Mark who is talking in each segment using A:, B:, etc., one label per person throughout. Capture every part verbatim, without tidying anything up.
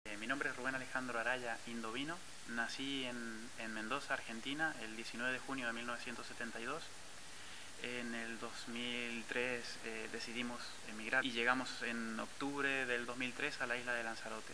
A: Eh, mi nombre es Rubén Alejandro Araya Indovino. Nací en, en Mendoza, Argentina, el diecinueve de junio de mil novecientos setenta y dos. En el dos mil tres eh, decidimos emigrar y llegamos en octubre del dos mil tres a la isla de Lanzarote.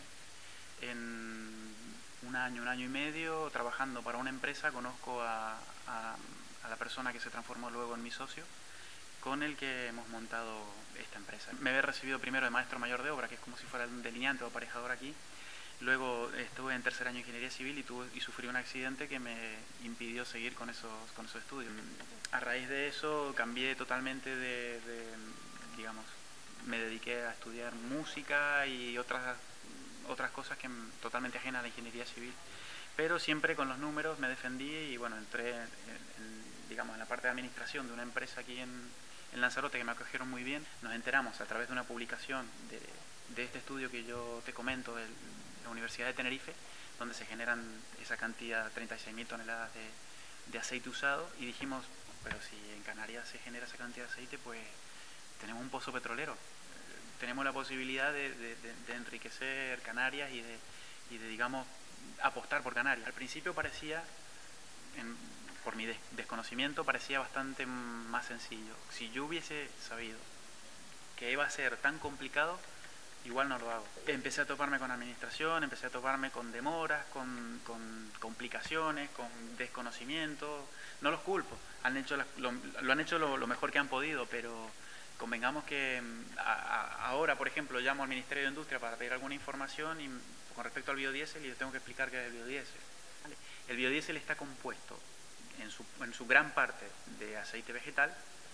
A: En un año, un año y medio, trabajando para una empresa, conozco a, a, a la persona que se transformó luego en mi socio, con el que hemos montado esta empresa. Me había recibido primero de maestro mayor de obra, que es como si fuera un delineante o aparejador aquí. Luego estuve en tercer año de ingeniería civil y, tuve, y sufrí un accidente que me impidió seguir con esos, con esos estudios. A raíz de eso cambié totalmente de, de, digamos, me dediqué a estudiar música y otras, otras cosas que totalmente ajenas a la ingeniería civil. Pero siempre con los números me defendí y bueno, entré en, en, digamos, en la parte de administración de una empresa aquí en, en Lanzarote que me acogieron muy bien. Nos enteramos a través de una publicación de, de este estudio que yo te comento, del, la Universidad de Tenerife, donde se generan esa cantidad, treinta y seis mil toneladas de, de aceite usado, y dijimos, pero si en Canarias se genera esa cantidad de aceite, pues tenemos un pozo petrolero, eh, tenemos la posibilidad de, de, de, de enriquecer Canarias y de, y de, digamos, apostar por Canarias. Al principio parecía, en, por mi des desconocimiento, parecía bastante más sencillo. Si yo hubiese sabido que iba a ser tan complicado, igual no lo hago. Empecé a toparme con administración, empecé a toparme con demoras, con, con complicaciones, con desconocimiento. No los culpo, han hecho la, lo, lo han hecho lo, lo mejor que han podido, pero convengamos que a, a, ahora, por ejemplo, llamo al Ministerio de Industria para pedir alguna información y, con respecto al biodiesel, y les tengo que explicar qué es el biodiesel. ¿Vale? El biodiesel está compuesto en su, en su gran parte de aceite vegetal,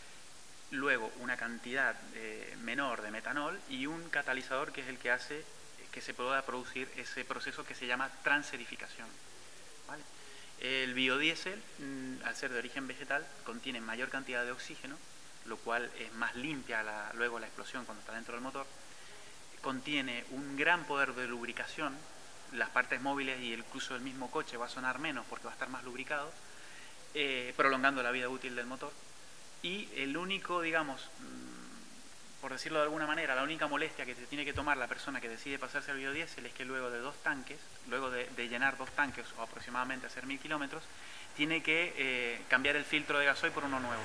A: luego una cantidad eh, menor de metanol y un catalizador que es el que hace que se pueda producir ese proceso que se llama transerificación. ¿Vale? El biodiesel, mmm, al ser de origen vegetal, contiene mayor cantidad de oxígeno, lo cual es más limpia la, luego la explosión cuando está dentro del motor. Contiene un gran poder de lubricación, las partes móviles y incluso el mismo coche va a sonar menos porque va a estar más lubricado, eh, prolongando la vida útil del motor. Y el único, digamos, por decirlo de alguna manera, la única molestia que se tiene que tomar la persona que decide pasarse al biodiesel es que luego de dos tanques, luego de, de llenar dos tanques o aproximadamente hacer mil kilómetros, tiene que eh, cambiar el filtro de gasoil por uno nuevo.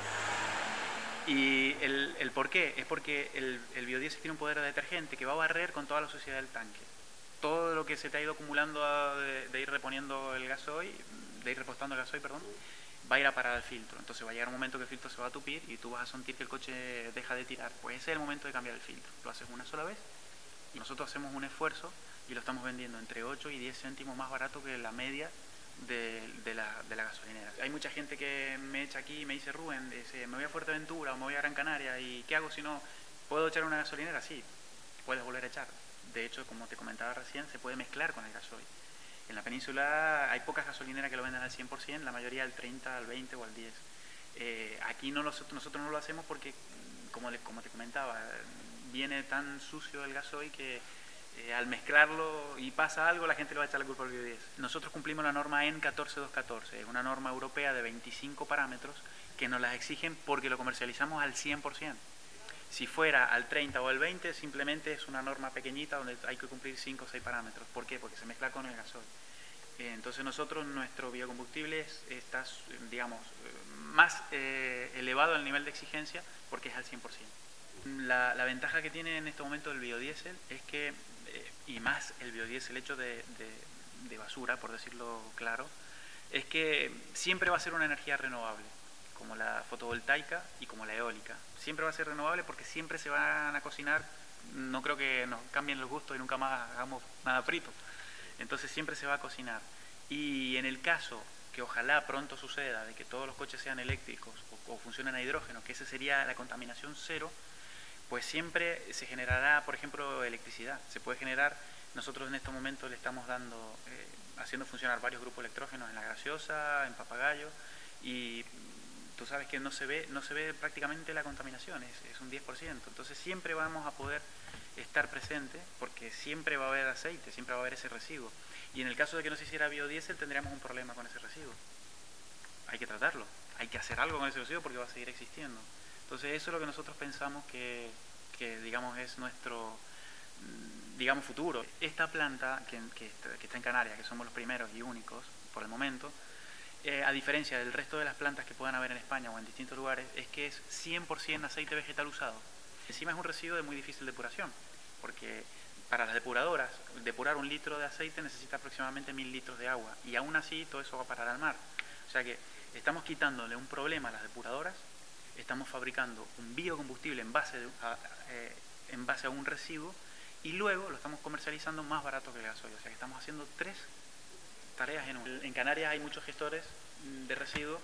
A: Y el, el por qué es porque el, el biodiesel tiene un poder de detergente que va a barrer con toda la suciedad del tanque. Todo lo que se te ha ido acumulando a, de, de ir reponiendo el gasoil, de ir repostando el gasoil, perdón, va a ir a parar al filtro. Entonces va a llegar un momento que el filtro se va a tupir y tú vas a sentir que el coche deja de tirar. Pues ese es el momento de cambiar el filtro. Lo haces una sola vez y nosotros hacemos un esfuerzo y lo estamos vendiendo entre ocho y diez céntimos más barato que la media de, de, la, de la gasolinera. Hay mucha gente que me echa aquí y me dice, Rubén, dice, me voy a Fuerteventura o me voy a Gran Canaria y ¿qué hago si no puedo echar una gasolinera? Sí, puedes volver a echar. De hecho, como te comentaba recién, se puede mezclar con el gasoil. En la península hay pocas gasolineras que lo venden al cien por cien, la mayoría al treinta, al veinte o al diez. Eh, aquí no lo, nosotros no lo hacemos porque, como, le, como te comentaba, viene tan sucio el gasoil que eh, al mezclarlo y pasa algo, la gente le va a echar la culpa al biodiesel. Nosotros cumplimos la norma E N catorce dos catorce, es una norma europea de veinticinco parámetros que nos las exigen porque lo comercializamos al cien por cien. Si fuera al treinta o al veinte, simplemente es una norma pequeñita donde hay que cumplir cinco o seis parámetros. ¿Por qué? Porque se mezcla con el gasoil. Entonces nosotros, nuestro biocombustible está, digamos, más eh, elevado el nivel de exigencia porque es al cien por cien. La, la ventaja que tiene en este momento el biodiesel es que, eh, y más el biodiesel hecho de, de, de basura, por decirlo claro, es que siempre va a ser una energía renovable, como la fotovoltaica y como la eólica. Siempre va a ser renovable porque siempre se van a cocinar, no creo que nos cambien los gustos y nunca más hagamos nada frito. Entonces siempre se va a cocinar. Y en el caso que ojalá pronto suceda de que todos los coches sean eléctricos o, o funcionen a hidrógeno, que esa sería la contaminación cero, pues siempre se generará, por ejemplo, electricidad. Se puede generar, nosotros en estos momentos le estamos dando, eh, haciendo funcionar varios grupos electrógenos en La Graciosa, en Papagayo, y tú sabes que no se ve, no se ve prácticamente la contaminación, es, es un diez por ciento. Entonces siempre vamos a poder estar presentes porque siempre va a haber aceite, siempre va a haber ese residuo. Y en el caso de que no se hiciera biodiesel tendríamos un problema con ese residuo. Hay que tratarlo, hay que hacer algo con ese residuo porque va a seguir existiendo. Entonces eso es lo que nosotros pensamos que, que digamos, es nuestro... digamos, futuro. Esta planta que, que, que está en Canarias, que somos los primeros y únicos por el momento, eh, a diferencia del resto de las plantas que puedan haber en España o en distintos lugares, es que es cien por cien aceite vegetal usado. Encima es un residuo de muy difícil depuración, porque para las depuradoras, depurar un litro de aceite necesita aproximadamente mil litros de agua, y aún así todo eso va a parar al mar. O sea que estamos quitándole un problema a las depuradoras, estamos fabricando un biocombustible en base, de, a, eh, en base a un residuo, y luego lo estamos comercializando más barato que el gasoil. O sea que estamos haciendo tres tareas en una. En Canarias hay muchos gestores de residuos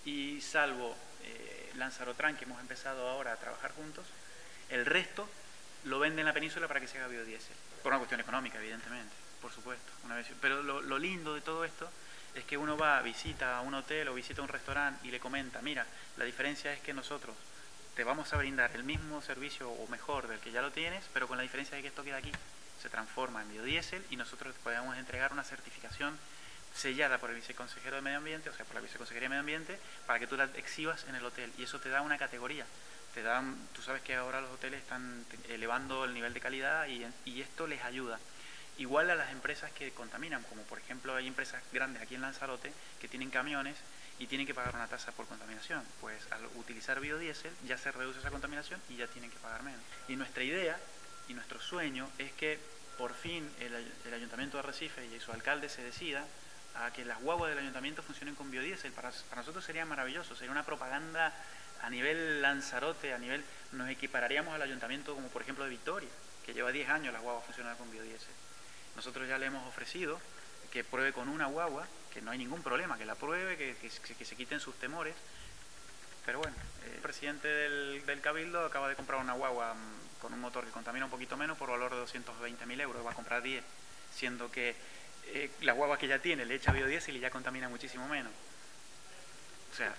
A: y salvo eh, Lanzarotran, que hemos empezado ahora a trabajar juntos, el resto lo vende en la península para que se haga biodiesel. Por una cuestión económica, evidentemente, por supuesto. Una vez, pero lo, lo lindo de todo esto es que uno va, visita a un hotel o visita un restaurante y le comenta, mira, la diferencia es que nosotros te vamos a brindar el mismo servicio o mejor del que ya lo tienes, pero con la diferencia de que esto queda aquí, se transforma en biodiesel y nosotros te podemos entregar una certificación sellada por el viceconsejero de Medio Ambiente, o sea, por la Viceconsejería de Medio Ambiente, para que tú la exhibas en el hotel, y eso te da una categoría. Te dan, tú sabes que ahora los hoteles están elevando el nivel de calidad y, y esto les ayuda. Igual a las empresas que contaminan, como por ejemplo hay empresas grandes aquí en Lanzarote que tienen camiones y tienen que pagar una tasa por contaminación. Pues al utilizar biodiesel ya se reduce esa contaminación y ya tienen que pagar menos. Y nuestra idea y nuestro sueño es que por fin el, el Ayuntamiento de Arrecife y su alcalde se decida a que las guaguas del ayuntamiento funcionen con biodiesel. Para, para nosotros sería maravilloso, sería una propaganda a nivel Lanzarote, a nivel, nos equipararíamos al ayuntamiento como por ejemplo de Vitoria, que lleva diez años las guaguas funcionando con biodiesel. Nosotros ya le hemos ofrecido que pruebe con una guagua, que no hay ningún problema, que la pruebe, que, que, que se quiten sus temores. Pero bueno, el presidente del, del Cabildo acaba de comprar una guagua con un motor que contamina un poquito menos por valor de doscientos veinte mil euros, va a comprar diez, siendo que eh, la guagua que ya tiene le echa biodiesel y ya contamina muchísimo menos. O sea,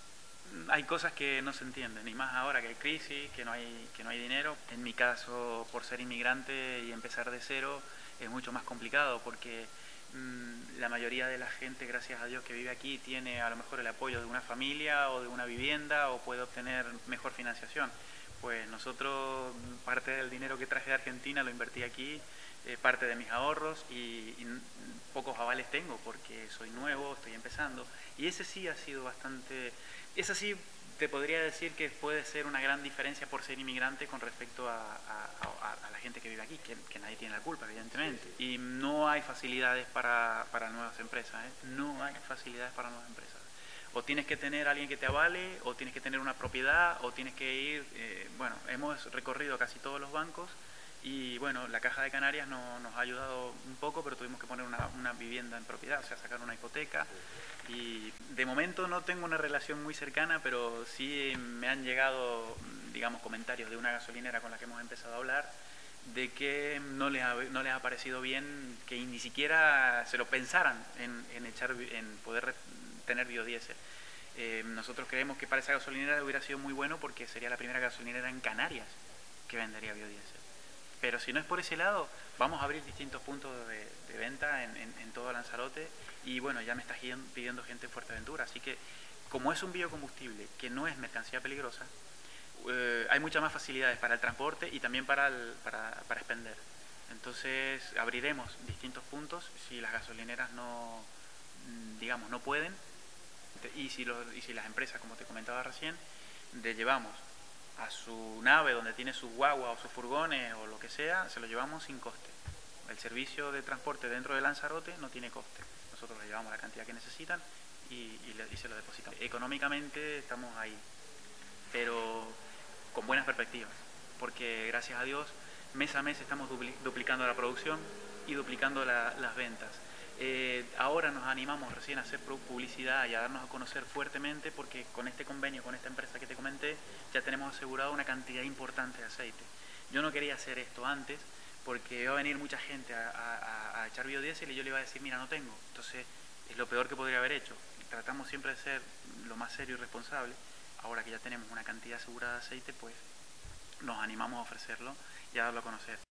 A: hay cosas que no se entienden, y más ahora que hay crisis, que no hay, que no hay dinero. En mi caso, por ser inmigrante y empezar de cero, es mucho más complicado porque mmm, la mayoría de la gente, gracias a Dios, que vive aquí tiene a lo mejor el apoyo de una familia o de una vivienda o puede obtener mejor financiación. Pues nosotros, parte del dinero que traje de Argentina lo invertí aquí, eh, parte de mis ahorros, y, y pocos avales tengo porque soy nuevo, estoy empezando, y ese sí ha sido bastante... Esa sí te podría decir que puede ser una gran diferencia por ser inmigrante con respecto a, a, a, a la gente que vive aquí, que, que nadie tiene la culpa, evidentemente. Y no hay facilidades para, para nuevas empresas, ¿eh? No hay facilidades para nuevas empresas. O tienes que tener a alguien que te avale, o tienes que tener una propiedad, o tienes que ir... Eh, bueno, hemos recorrido casi todos los bancos y bueno, la Caja de Canarias no, nos ha ayudado un poco, pero tuvimos que poner una, una vivienda en propiedad, o sea, sacar una hipoteca. Y de momento no tengo una relación muy cercana, pero sí me han llegado, digamos, comentarios de una gasolinera con la que hemos empezado a hablar, de que no les ha, no les ha parecido bien que ni siquiera se lo pensaran en, en, echar, en poder tener biodiesel. Eh, nosotros creemos que para esa gasolinera hubiera sido muy bueno porque sería la primera gasolinera en Canarias que vendería biodiesel. Pero si no es por ese lado, vamos a abrir distintos puntos de, de venta en, en, en todo Lanzarote, y bueno, ya me está pidiendo gente en Fuerteventura, así que como es un biocombustible que no es mercancía peligrosa, eh, hay muchas más facilidades para el transporte y también para, el, para, para expender. Entonces abriremos distintos puntos si las gasolineras no, digamos, no pueden, y si, los, y si las empresas, como te comentaba recién, le llevamos a su nave donde tiene sus guaguas o sus furgones o lo que sea, se lo llevamos sin coste. El servicio de transporte dentro de Lanzarote no tiene coste. Nosotros le llevamos la cantidad que necesitan y, y, le, y se lo depositamos. Económicamente estamos ahí, pero con buenas perspectivas, porque gracias a Dios mes a mes estamos dupli duplicando la producción y duplicando la, las ventas. Eh, ahora nos animamos recién a hacer publicidad y a darnos a conocer fuertemente porque con este convenio, con esta empresa que te comenté, ya tenemos asegurado una cantidad importante de aceite. Yo no quería hacer esto antes porque iba a venir mucha gente a, a, a echar biodiesel y yo le iba a decir, mira, no tengo. Entonces es lo peor que podría haber hecho. Tratamos siempre de ser lo más serio y responsable. Ahora que ya tenemos una cantidad asegurada de aceite, pues nos animamos a ofrecerlo y a darlo a conocer.